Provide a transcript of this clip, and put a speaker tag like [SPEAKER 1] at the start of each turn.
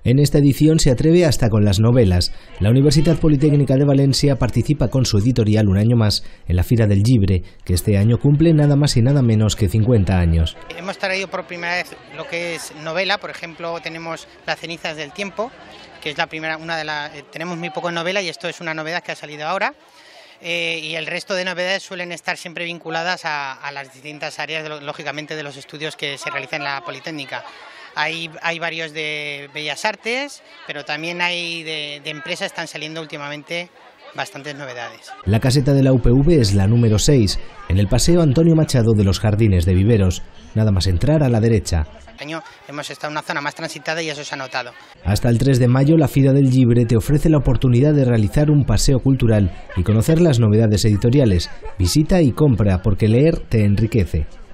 [SPEAKER 1] En esta edición se atreve hasta con las novelas. La Universidad Politécnica de Valencia participa con su editorial un año más en la Fira del Llibre, que este año cumple nada más y nada menos que 50 años.
[SPEAKER 2] Hemos traído por primera vez lo que es novela. Por ejemplo, tenemos Las cenizas del tiempo, que es la primera, tenemos muy poco novela y esto es una novedad que ha salido ahora. Y el resto de novedades suelen estar siempre vinculadas a las distintas áreas, lógicamente, de los estudios que se realizan en la Politécnica. Hay varios de Bellas Artes, pero también hay de empresas, están saliendo últimamente bastantes novedades.
[SPEAKER 1] La caseta de la UPV es la número 6, en el Paseo Antonio Machado de los Jardines de Viveros. Nada más entrar a la derecha.
[SPEAKER 2] Este año hemos estado en una zona más transitada y eso se ha notado.
[SPEAKER 1] Hasta el 3 de mayo la Fira del Llibre te ofrece la oportunidad de realizar un paseo cultural y conocer las novedades editoriales. Visita y compra porque leer te enriquece.